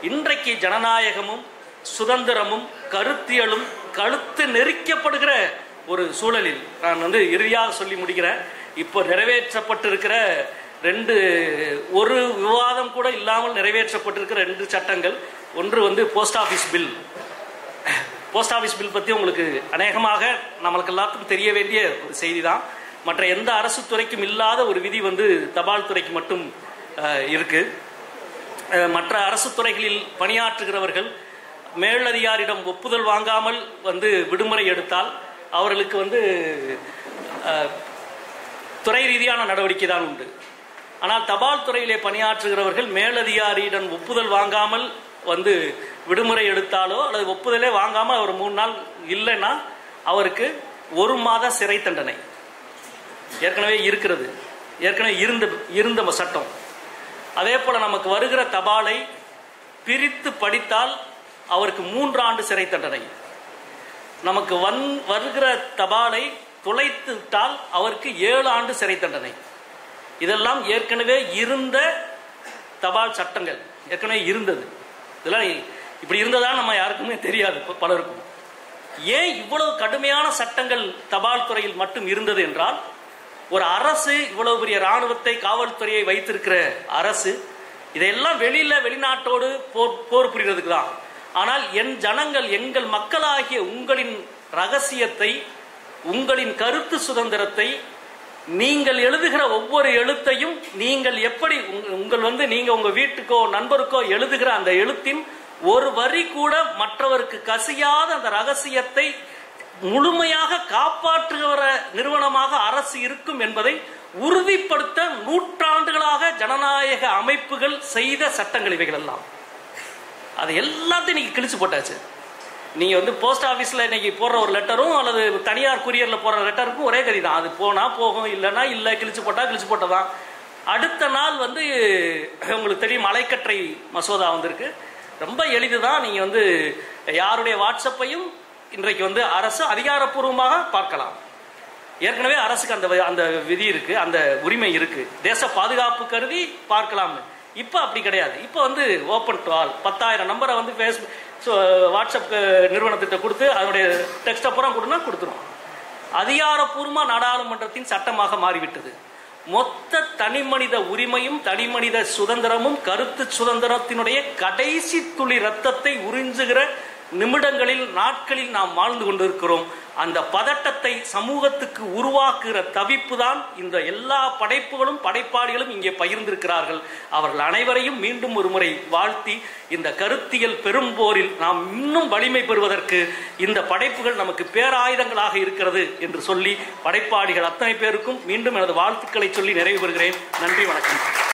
இன்றைக்கு ஜனநாயகமும் சுதந்திரமும் கருத்தியலும் கழுத்து நெரிக்கப்படுகிற ஒரு சூழலில் நான் இறுதியாக சொல்லி முடிக்கிறேன். இப்போ நிறைவேற்றப்பட்டிருக்கிற ஒரு விவாதம் கூட இல்லாமல் நிறைவேற்றப்பட்டிருக்கிற 2 சட்டங்கள். ஒன்று post office bill. Post office bill பற்றி உங்களுக்கு அநேகமாக நம்மளுக்கு எல்லாத்துக்கும் தெரிய வேண்டிய ஒரு செய்தி தான். மற்ற எந்த அரசு துறைக்கும் இல்லாத ஒரு விதி தபால் துறைக்கு மட்டும் இருக்கு. மற்ற அரசு துறைகளில் பணியாற்றுகிறவர்கள் மேலதிகாரியிடம் ஒப்புதல் வாங்காமல் விடுமுறை எடுத்தால் அவர்களுக்கு துறை ரீதியான நடவடிக்கை தான் உண்டு. ஆனால் தபால் துறையிலே பணியாற்றுகிறவர்கள் மேலதிகாரியிடம் ஒப்புதல் வாங்காமல் விடுமுறை எடுத்தாலோ அல்லது ஒப்புதலே வாங்காமல் அவர் 3 நாள் இல்லைன்னா அவருக்கு 1 மாத சிறை தண்டனை ஏற்கனவே இருக்கிறது. ஏற்கனவே இருந்த சட்டம். அதே போல நமக்கு வருகிற தபாலை பிரித்து படித்தால் அவருக்கு 3 ஆண்டு சிறை தண்டனை. நமக்கு வருகிற தபாலை துளைத்து விட்டால் அவருக்கு 7 ஆண்டு சிறை தண்டனை. இதெல்லாம் ஏற்கனவே இருந்த தபால் சட்டங்கள். ஏற்கனவே இருந்தது. இதெல்லாம் இப்படி இருந்ததா நம்ம யாருக்குமே தெரியாது பலருக்கும். ஏன் இவ்வளவு கடுமையான சட்டங்கள் தபால் துறையில் மட்டும் இருந்தது என்றால், ஒரு அரசு இவ்வளவு பெரிய இராணுவத்தை காவல்துறையை வைத்திருக்கிற அரசு இதையெல்லாம் வெளிநாட்டோடு போர் புரிகிறதுக்கு தான். ஆனால் என் ஜனங்கள், எங்கள் மக்களாகிய உங்களின் ரகசியத்தை, உங்களின் கருத்து சுதந்திரத்தை, நீங்கள் எழுதுகிற ஒவ்வொரு எழுத்தையும் நீங்கள் எப்படி நீங்க உங்க வீட்டுக்கோ நண்பருக்கோ எழுதுகிற அந்த எழுத்தின் ஒரு வரி கூட மற்றவருக்கு கசியாத அந்த ரகசியத்தை முழுமையாக காப்பாற்றுகிற நிறுவனமாக அரசு இருக்கும் என்பதை உறுதிப்படுத்த நூற்றாண்டுகளாக ஜனநாயக அமைப்புகள் செய்த சட்டங்கள் இவைகள் எல்லாம். அது எல்லாத்தையும் நீங்க கிழிச்சு போட்டாச்சு. நீங்க போஸ்ட் ஆபீஸ்ல இன்னைக்கு போடுற ஒரு லெட்டரும் அல்லது தனியார் குரியர்ல போடுற லெட்டருக்கும் ஒரே கதி தான். அது போனா போகும், இல்லைன்னா இல்லை, கிழிச்சு போட்டதான். அடுத்த நாள் உங்களுக்கு தெரியும் அலைக்கற்றை மசோதா வந்திருக்கு. ரொம்ப எளிதுதான். நீங்க யாருடைய வாட்ஸ்அப்பையும் இன்றைக்கு அரசு அதிகாரப்பூர்வமாக பார்க்கலாம். ஏற்கனவே அரசுக்கு அந்த விதி இருக்கு, அந்த உரிமை இருக்கு. தேச பாதுகாப்பு கருதி பார்க்கலாம். இப்ப அப்படி கிடையாது. இப்ப ஓபன் டு ஆல் 10,000 நம்பரை வாட்ஸ்அப் நிறுவனத்திட்ட கொடுத்து அதனுடைய டெக்ஸ்ட் அப்புறம் கொடுத்துரும். அதிகாரப்பூர்வமா நாடாளுமன்றத்தின் சட்டமாக மாறிவிட்டது. மொத்த தனிமனித உரிமையும் தனிமனித சுதந்திரமும் கருத்து சுதந்திரத்தினுடைய கடைசி துளி ரத்தத்தை உறிஞ்சுகிற நிமிடங்களில், நாட்களில் நாம் வாழ்ந்து கொண்டிருக்கிறோம். அந்த பதட்டத்தை சமூகத்துக்கு உருவாக்குகிற தவிப்பு தான் இந்த எல்லா படைப்புகளும் படைப்பாளிகளும் இங்கே பகிர்ந்திருக்கிறார்கள். அவர்கள் அனைவரையும் மீண்டும் ஒரு முறை வாழ்த்தி, இந்த கருத்தியல் பெரும்போரில் நாம் இன்னும் வலிமை பெறுவதற்கு இந்த படைப்புகள் நமக்கு பேராயுதங்களாக இருக்கிறது என்று சொல்லி, படைப்பாளிகள் அத்தனை பேருக்கும் மீண்டும் எனது வாழ்த்துக்களை சொல்லி நிறைவு பெறுகிறேன். நன்றி, வணக்கம்.